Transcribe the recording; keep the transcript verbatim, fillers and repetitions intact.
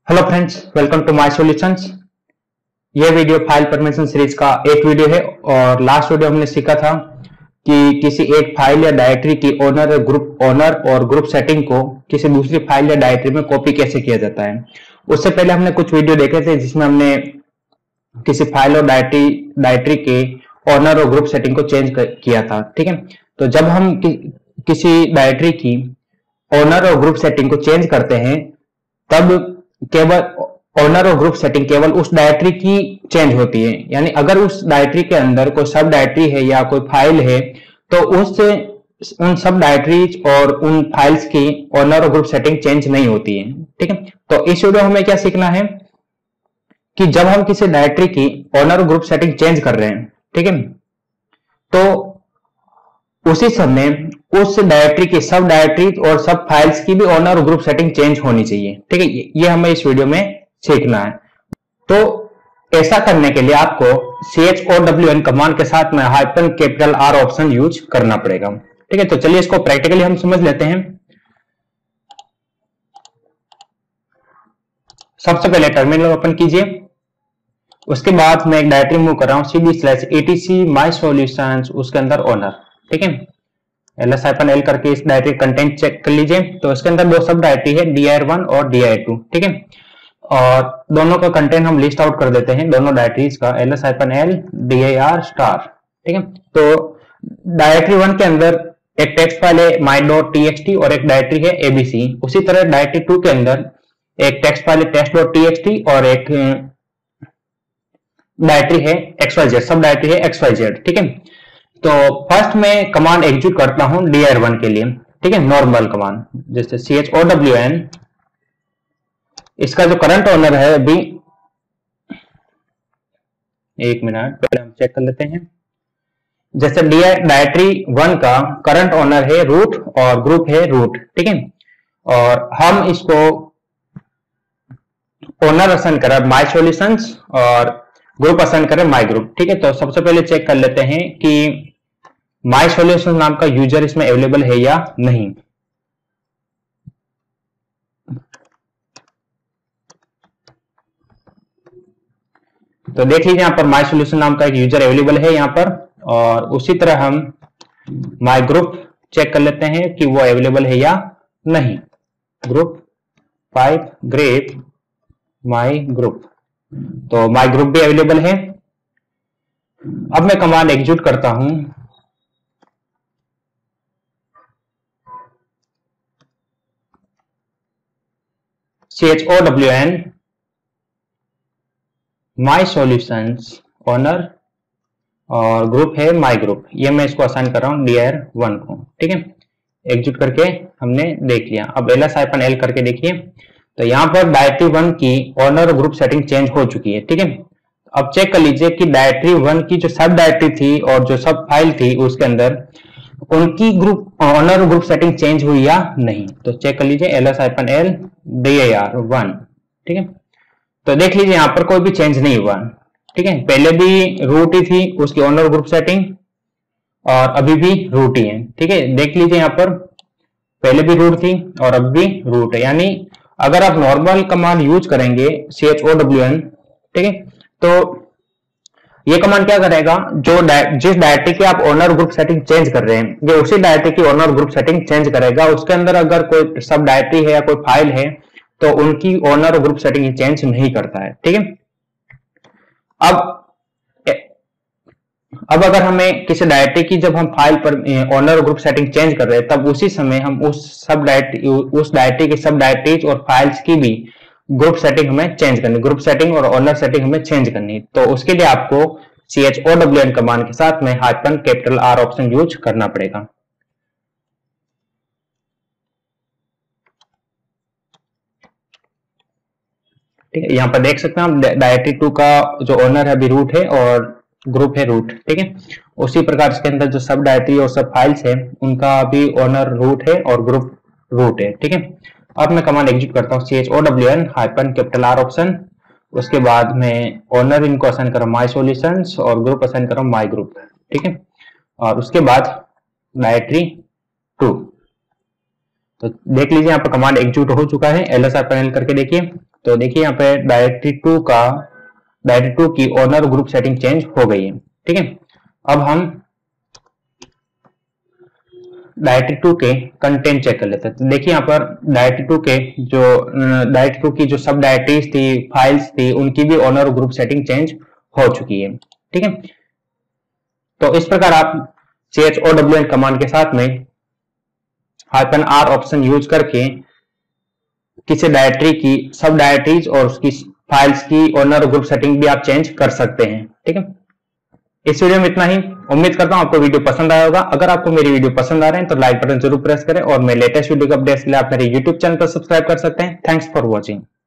Hello friends, welcome to my solutions. ये video file permission series का एक video है और लास्ट वीडियो हमने सीखा था कि किसी एक फाइल या डायरेक्टरी की ओनर ग्रुप ओनर और ग्रुप सेटिंग को किसी दूसरी फाइल या डायरेक्टरी में कॉपी कैसे किया जाता है। उससे पहले हमने कुछ वीडियो देखे थे जिसमें हमने किसी फाइल और डायरेक्टरी डायरेक्टरी के ओनर और ग्रुप सेटिंग को चेंज किया था। ठीक है, तो जब हम कि, किसी डायरेक्टरी की ओनर और ग्रुप सेटिंग को चेंज करते हैं तब केवल ओनर और ग्रुप सेटिंग केवल उस डायरेक्टरी की चेंज होती है। यानी अगर उस डायरेक्टरी के अंदर कोई सब डायरेक्टरी है या कोई फाइल है तो उस उन सब डायरेक्टरीज और उन फाइल्स की ओनर और ग्रुप सेटिंग चेंज नहीं होती है। ठीक है, तो इस वीडियो में हमें क्या सीखना है कि जब हम किसी डायरेक्टरी की ओनर और ग्रुप सेटिंग चेंज कर रहे हैं, ठीक है, तो उसी समय उस डायरेक्टरी की सब डायरेक्टरी और सब फाइल्स की भी ओनर और ग्रुप सेटिंग चेंज होनी चाहिए। ठीक है, ये हमें इस वीडियो में सीखना है। तो ऐसा करने के लिए आपको C H O W N command के साथ में hyphen capital R option use करना पड़ेगा। ठीक है, तो चलिए इसको प्रैक्टिकली हम समझ लेते हैं। सबसे पहले टर्मिनल ओपन कीजिए। उसके बाद मैं एक डायरेक्टरी मूव कर रहा हूं CD slash ETC my solutions, उसके अंदर ओनर। ठीक है, एल एस हाइफन एल करके इस डायरेक्टरी कंटेंट चेक कर लीजिए। तो इसके अंदर दो सब डायरेक्टरी है, डी आई आर वन और डी आई आर टू। ठीक है, और दोनों का कंटेंट हम लिस्ट आउट कर देते हैं, दोनों डायरेक्टरीज का, L S hyphen L D I R star. ठीक है, तो डायरेक्टरी वन के अंदर एक टेक्स्ट फाइल है my dot T X T और एक डायरेक्टरी है एबीसी। उसी तरह डायरेक्टरी टू के अंदर एक टेक्स्ट फाइल है text dot T X T और एक डायरेक्टरी है X Y Z, subdirectory है एक्स वाई जेड। ठीक है, तो फर्स्ट में कमांड एग्जीक्यूट करता हूं डी आई आर वन के लिए। ठीक है, नॉर्मल कमांड जैसे C H O W N, इसका जो करंट ओनर है अभी, एक मिनट पहले हम चेक कर लेते हैं। जैसे डी डायरेक्टरी वन का करंट ओनर है रूट और ग्रुप है रूट। ठीक है, और हम इसको ओनर असाइन करें माई सॉल्यूशंस और ग्रुप असाइन करें माई ग्रुप। ठीक है, तो सबसे पहले चेक कर लेते हैं कि माई सॉल्यूशन नाम का यूजर इसमें अवेलेबल है या नहीं। तो देख लीजिए यहाँ पर माई सॉल्यूशन नाम का एक यूजर अवेलेबल है यहाँ पर, और उसी तरह हम माई ग्रुप चेक कर लेते हैं कि वो अवेलेबल है या नहीं। Group five grep my group, तो माई ग्रुप भी अवेलेबल है। अब मैं कमांड एग्जीक्यूट करता हूं C H O W N my solutions owner और ग्रुप है माई ग्रुप, ये मैं इसको असाइन कर रहा हूं डी आई आर वन को। ठीक है, एग्जीक्यूट करके हमने देख लिया। अब एल एस हाइफन एल करके देखिए, तो यहां पर डायरेक्टरी वन की ओनर और ग्रुप सेटिंग चेंज हो चुकी है। ठीक है, अब चेक कर लीजिए कि डायरेक्टरी वन की जो सब डायरेक्टरी थी और जो सब फाइल थी उसके अंदर उनकी ग्रुप ओनर और ग्रुप सेटिंग चेंज हुई या नहीं। तो चेक कर लीजिए L S hyphen L D I R one. ठीक है, तो देख लीजिए यहाँ पर कोई भी चेंज नहीं हुआ। ठीक है, पहले भी रूट ही थी उसकी ओनर और ग्रुप सेटिंग और अभी भी रूट ही है। ठीक है, देख लीजिए यहाँ पर पहले भी रूट थी और अब भी रूट है। यानी अगर आप नॉर्मल कमांड यूज करेंगे C H O W N, ठीक है, तो ये कमांड क्या करेगा, जो जिस डायरेक्टरी की आप ओनर ग्रुप सेटिंग चेंज कर रहे हैं ये उसी डायरेक्टरी की ओनर ग्रुप सेटिंग चेंज करेगा। उसके अंदर अगर कोई सब डायरेक्टरी है या कोई फाइल है तो उनकी ओनर और ग्रुप सेटिंग चेंज नहीं करता है। ठीक है, अब अब अगर हमें किसी डायरेक्टरी की जब हम फाइल पर ओनर और ग्रुप सेटिंग चेंज कर रहे हैं तब उसी समय हम उस सब डायरेक्टरी उस डायरेक्टरी की सब डायरेक्टरीज और फाइल्स की भी ग्रुप सेटिंग हमें चेंज करनी, ग्रुप सेटिंग और ओनर सेटिंग हमें चेंज करनी। तो उसके लिए आपको C H O W N command के साथ में hyphen capital R option use करना पड़ेगा। ठीक है, यहाँ पर देख सकते हैं हम डायरेक्टरी टू का जो ओनर है अभी रूट है और ग्रुप है रूट। ठीक है, उसी प्रकार इसके अंदर जो सब डायरेक्टरी और सब फाइल्स है उनका भी ओनर रूट है और ग्रुप रूट है। ठीक है, अब मैं कमांड एग्जीक्यूट करता हूँ C H O W N hyphen capital R option, उसके बाद मैं ओनर इनको असाइन कर रहा हूँ माई सॉल्यूशंस और ग्रुप असाइन कर रहा हूँ माई ग्रुप। ठीक है, और उसके बाद डायरेक्टरी टू, तो देख लीजिए यहाँ पर कमांड एग्जीक्यूट हो चुका है, एल एस हाइफन एल करके देखिए। तो देखिए यहाँ पे डायरेक्टरी टू का डायरेक्टरी टू की ओनर ग्रुप सेटिंग चेंज हो गई है। ठीक है, अब हम डायरेक्टरी टू के कंटेंट चेक कर लेते हैं। तो देखिए यहाँ पर डायरेक्टरी टू के जो डायरेक्टरी टू की जो सब डायरेक्टरीज थी, फाइल्स थी, उनकी भी ओनर ग्रुप सेटिंग चेंज हो चुकी है। ठीक है, तो इस प्रकार आप C H O W N command के साथ में हाइफन आर ऑप्शन यूज करके किसी डायरेक्टरी की सब डायरेक्टरीज और उसकी फाइल्स की ओनर ग्रुप सेटिंग भी आप चेंज कर सकते हैं। ठीक है, इस वीडियो में इतना ही। उम्मीद करता हूं आपको वीडियो पसंद आया होगा। अगर आपको मेरी वीडियो पसंद आ रहे हैं तो लाइक बटन जरूर प्रेस करें और मेरे लेटेस्ट वीडियो के अपडेट्स के लिए आप मेरे यूट्यूब चैनल पर सब्सक्राइब कर सकते हैं। Thanks for watching.